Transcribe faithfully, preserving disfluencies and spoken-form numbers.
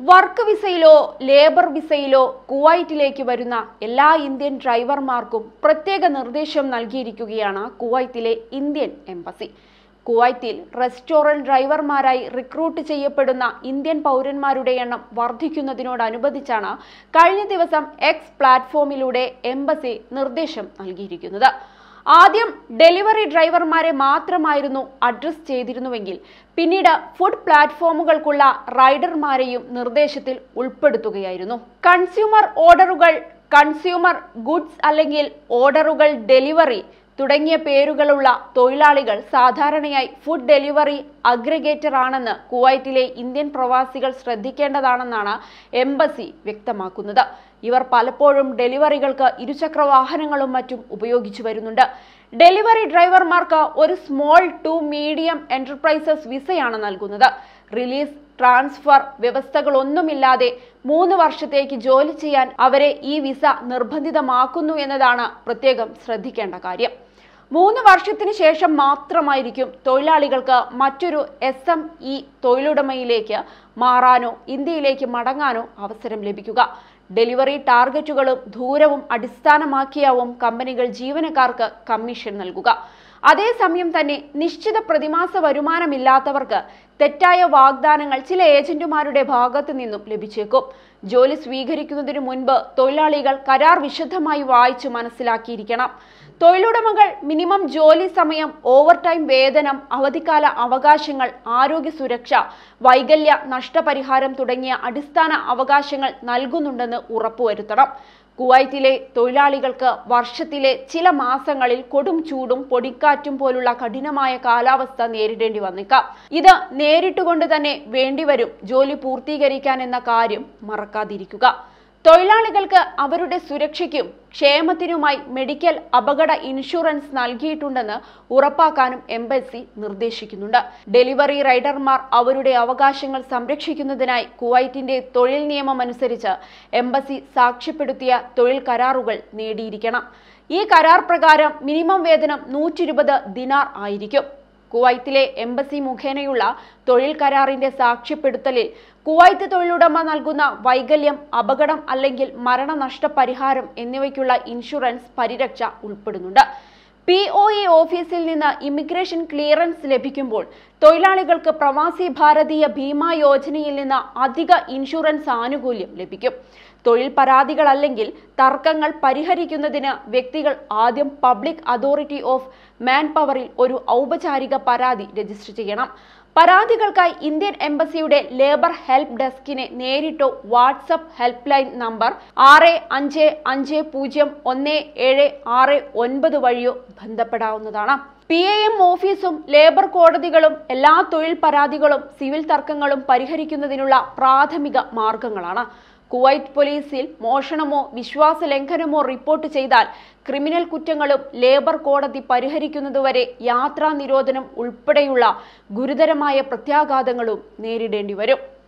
Work വിസയിലോ labour വിസയിലോ കുവൈറ്റിലേക്ക് വരുന്ന എല്ലാ Indian ഡ്രൈവർമാർക്കും പ്രത്യേക നിർദ്ദേശം നൽകിയിരിക്കുകയാണ് കുവൈറ്റിലെ ഇന്ത്യൻ എംബസി. കുവൈത്തിൽ റെസ്റ്റോറന്റ് ഡ്രൈവർമാരായി റിക്രൂട്ട് ചെയ്യപ്പെടുന്ന ഇന്ത്യൻ പൗരന്മാരുടെ എണ്ണം വർദ്ധിക്കുന്നതിനോടനുബന്ധിച്ചാണ് കഴിഞ്ഞ ദിവസം എക്സ് പ്ലാറ്റ്ഫോമിലൂടെ എംബസി നിർദ്ദേശം നൽകിയിരിക്കുന്നത്. ആദ്യം ഡെലിവറി ഡ്രൈവർമാരെ മാത്രമായിരുന്നു അഡ്രസ് ചെയ്തിരുന്നുവെങ്കിൽ പിന്നീട് ഫുഡ് പ്ലാറ്റ്ഫോമുകൾക്കുള്ള റൈഡർമാരെയും നിർദ്ദേശത്തിൽ ഉൾപ്പെടുത്തുകയായിരുന്നു. കൺസ്യൂമർ ഓർഡറുകൾ, കൺസ്യൂമർ ഗുഡ്സ് അല്ലെങ്കിൽ ഓർഡറുകൾ ഡെലിവറി തുടങ്ങിയ പേരുകളുള്ള തൊഴിലാളികൾ സാധാരണയായി ഫുഡ് ഡെലിവറി അഗ്രിഗേറ്റർ ആണെന്ന് കുവൈറ്റിലെ ഇന്ത്യൻ പ്രവാസികൾ ശ്രദ്ധിക്കേണ്ടതാണെന്നാണ് എംബസി വ്യക്തമാക്കുന്നത്. ഇവർ പലപ്പോഴും ഡെലിവറികൾക്ക് ഇരുചക്ര വാഹനങ്ങളും മറ്റും ഉപയോഗിച്ചു വരുന്നുണ്ട്. ഡെലിവറി ഡ്രൈവർമാർക്ക് ഒരു സ്മോൾ ടു മീഡിയം എന്റർപ്രൈസസ് വിസയാണ് നൽകുന്നത്. റിലീസ്, ട്രാൻസ്ഫർ വ്യവസ്ഥകളൊന്നുമില്ലാതെ മൂന്ന് വർഷത്തേക്ക് ജോലി ചെയ്യാൻ അവരെ ഈ വിസ നിർബന്ധിതമാക്കുന്നു എന്നതാണ് പ്രത്യേകം ശ്രദ്ധിക്കേണ്ട കാര്യം. മൂന്ന് വർഷത്തിന് ശേഷം മാത്രമായിരിക്കും തൊഴിലാളികൾക്ക് മറ്റൊരു എസ് എം ഇ തൊഴിലുടമയിലേക്ക് മാറാനോ ഇന്ത്യയിലേക്ക് മടങ്ങാനോ അവസരം ലഭിക്കുക. ഡെലിവറി ടാർഗറ്റുകളും ദൂരവും അടിസ്ഥാനമാക്കിയാവും കമ്പനികൾ ജീവനക്കാർക്ക് കമ്മീഷൻ നൽകുക. അതേസമയം തന്നെ നിശ്ചിത പ്രതിമാസ വരുമാനമില്ലാത്തവർക്ക് തെറ്റായ വാഗ്ദാനങ്ങൾ ചില ഏജന്റുമാരുടെ ഭാഗത്തു നിന്നും ലഭിച്ചേക്കും. ജോലി സ്വീകരിക്കുന്നതിനു മുൻപ് തൊഴിലാളികൾ കരാർ വിശദമായി വായിച്ചു മനസ്സിലാക്കിയിരിക്കണം. തൊഴിലുടമകൾ മിനിമം ജോലി സമയം, ഓവർ ടൈം വേതനം, അവധിക്കാല അവകാശങ്ങൾ, ആരോഗ്യ സുരക്ഷ, വൈകല്യ നഷ്ടപരിഹാരം തുടങ്ങിയ അടിസ്ഥാന അവകാശങ്ങൾ നൽകുന്നുണ്ടെന്ന് ഉറപ്പുവരുത്തണം. കുവൈറ്റിലെ തൊഴിലാളികൾക്ക് വർഷത്തിലെ ചില മാസങ്ങളിൽ കൊടും ചൂടും പൊടിക്കാറ്റും പോലുള്ള കഠിനമായ കാലാവസ്ഥ നേരിടേണ്ടി വന്നേക്കാം. ഇത് നേരിട്ടുകൊണ്ട് തന്നെ വേണ്ടിവരും ജോലി പൂർത്തീകരിക്കാൻ എന്ന കാര്യം മറക്കാതിരിക്കുക. തൊഴിലാളികൾക്ക് അവരുടെ സുരക്ഷയ്ക്കും ക്ഷേമത്തിനുമായി മെഡിക്കൽ അപകട ഇൻഷുറൻസ് നൽകിയിട്ടുണ്ടെന്ന് ഉറപ്പാക്കാനും എംബസി നിർദ്ദേശിക്കുന്നുണ്ട്. ഡെലിവറി റൈഡർമാർ അവരുടെ അവകാശങ്ങൾ സംരക്ഷിക്കുന്നതിനായി കുവൈറ്റിന്റെ തൊഴിൽ നിയമം അനുസരിച്ച് എംബസി സാക്ഷ്യപ്പെടുത്തിയ തൊഴിൽ കരാറുകൾ നേടിയിരിക്കണം. ഈ കരാർ പ്രകാരം മിനിമം വേതനം നൂറ്റി ഇരുപത് ദിനാർ ആയിരിക്കും. കുവൈത്തിലെ എംബസി മുഖേനയുള്ള തൊഴിൽ കരാറിന്റെ സാക്ഷ്യപ്പെടുത്തലിൽ കുവൈത്ത് തൊഴിലുടമ നൽകുന്ന വൈകല്യം, അപകടം അല്ലെങ്കിൽ മരണനഷ്ടപരിഹാരം എന്നിവയ്ക്കുള്ള ഇൻഷുറൻസ് പരിരക്ഷ ഉൾപ്പെടുന്നുണ്ട്. പി ഒ ഇ ഓഫീസിൽ നിന്ന് ഇമിഗ്രേഷൻ ക്ലിയറൻസ് ലഭിക്കുമ്പോൾ തൊഴിലാളികൾക്ക് പ്രവാസി ഭാരതീയ ഭീമാ യോജനയിൽ നിന്ന് അധിക ഇൻഷുറൻസ് ആനുകൂല്യം ലഭിക്കും. തൊഴിൽ പരാതികൾ അല്ലെങ്കിൽ തർക്കങ്ങൾ പരിഹരിക്കുന്നതിന് വ്യക്തികൾ ആദ്യം പബ്ലിക് അതോറിറ്റി ഓഫ് മാൻ പവറിൽ ഒരു ഔപചാരിക പരാതി രജിസ്റ്റർ ചെയ്യണം. പരാതികൾക്കായി ഇന്ത്യൻ എംബസിയുടെ ലേബർ ഹെൽപ്പ് ഡെസ്കിനെ നേരിട്ടോ വാട്സ്ആപ്പ് ഹെൽപ്പ് ലൈൻ നമ്പർ ആറ് അഞ്ച് അഞ്ച് പൂജ്യം ഒന്ന് ഏഴ് ആറ് ഒൻപത് വഴിയോ ബന്ധപ്പെടാവുന്നതാണ്. പി എ എം ഓഫീസും ലേബർ കോടതികളും എല്ലാ തൊഴിൽ പരാതികളും സിവിൽ തർക്കങ്ങളും പരിഹരിക്കുന്നതിനുള്ള പ്രാഥമിക മാർഗങ്ങളാണ്. കുവൈറ്റ് പോലീസിൽ മോഷണമോ വിശ്വാസ ലംഘനമോ റിപ്പോർട്ട് ചെയ്താൽ ക്രിമിനൽ കുറ്റങ്ങളും ലേബർ കോടതി പരിഹരിക്കുന്നതുവരെ യാത്രാ നിരോധനം ഉൾപ്പെടെയുള്ള ഗുരുതരമായ പ്രത്യാഘാതങ്ങളും നേരിടേണ്ടി വരും.